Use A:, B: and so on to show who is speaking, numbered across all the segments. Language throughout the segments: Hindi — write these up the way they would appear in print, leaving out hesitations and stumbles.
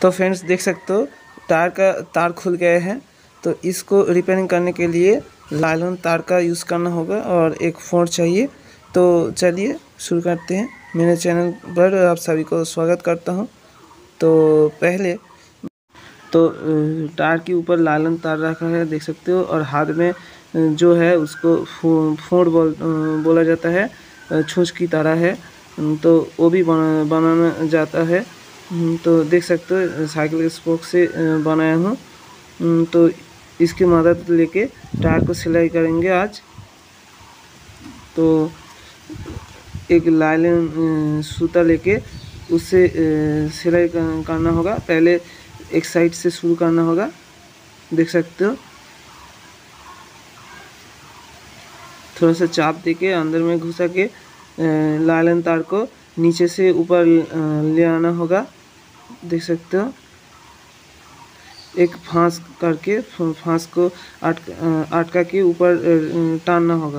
A: तो फ्रेंड्स देख सकते हो तार खुल गए हैं। तो इसको रिपेयरिंग करने के लिए लाइलॉन तार का यूज़ करना होगा और एक फोर्ड चाहिए। तो चलिए शुरू करते हैं। मेरे चैनल पर आप सभी को स्वागत करता हूं। तो पहले तो टायर के ऊपर लाइलॉन तार रखा है, देख सकते हो, और हाथ में जो है उसको फोर्ड बोला जाता है, छूछ की तरह है। तो वो भी बनाना जाता है। तो देख सकते हो साइकिल के स्पोक से बनाया हूँ। तो इसकी मदद लेके टायर को सिलाई करेंगे आज। तो एक लाइलन सूता लेके उससे सिलाई करना होगा। पहले एक साइड से शुरू करना होगा, देख सकते हो। थोड़ा सा चाप देके अंदर में घुसा के लाइलन तार को नीचे से ऊपर ले आना होगा, देख सकते हो। एक फांस करके फांस को अटका के ऊपर टानना होगा।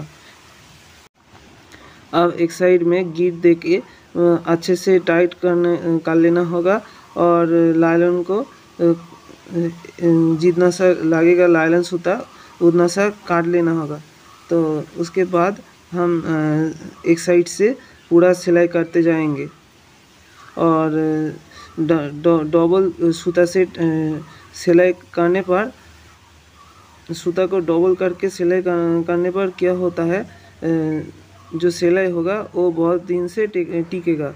A: अब एक साइड में गिट देके अच्छे से टाइट कर लेना होगा और लाइलन को जितना सा लगेगा लाइलन सूता उतना सा काट लेना होगा। तो उसके बाद हम एक साइड से पूरा सिलाई करते जाएंगे और डबल सूता से सिलाई करने पर, सूता को डबल करके सिलाई करने पर क्या होता है, जो सिलाई होगा वो बहुत दिन से टिकेगा।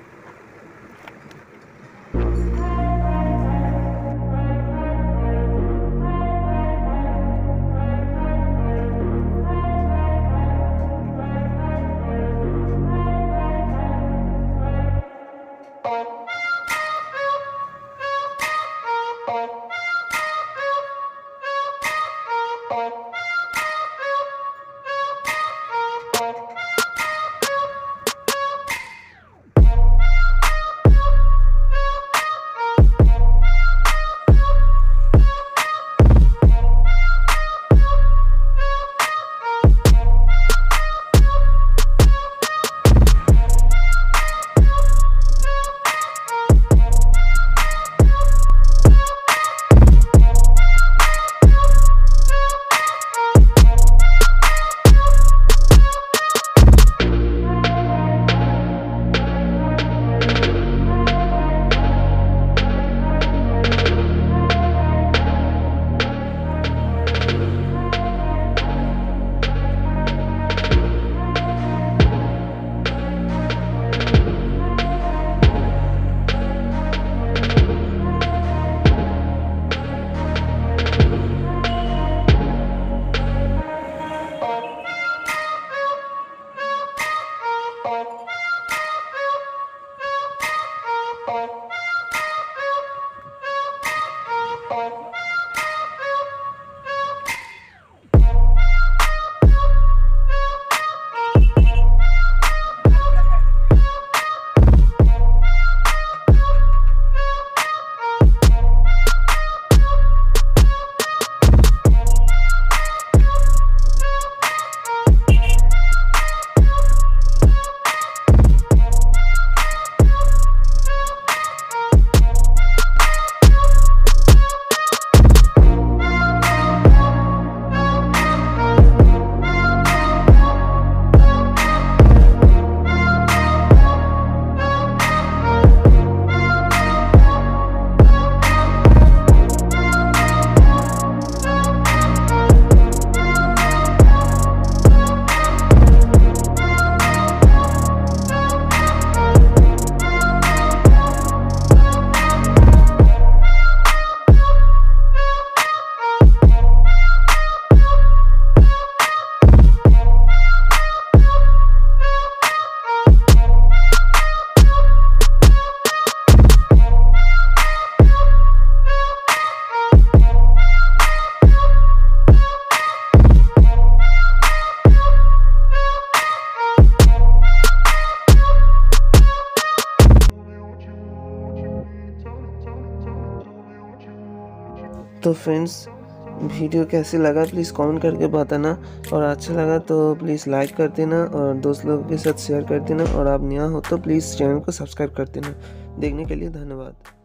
A: तो फ्रेंड्स वीडियो कैसे लगा प्लीज़ कमेंट करके बताना, और अच्छा लगा तो प्लीज़ लाइक कर देना और दोस्त लोगों के साथ शेयर कर देना, और आप नया हो तो प्लीज़ चैनल को सब्सक्राइब कर देना। देखने के लिए धन्यवाद।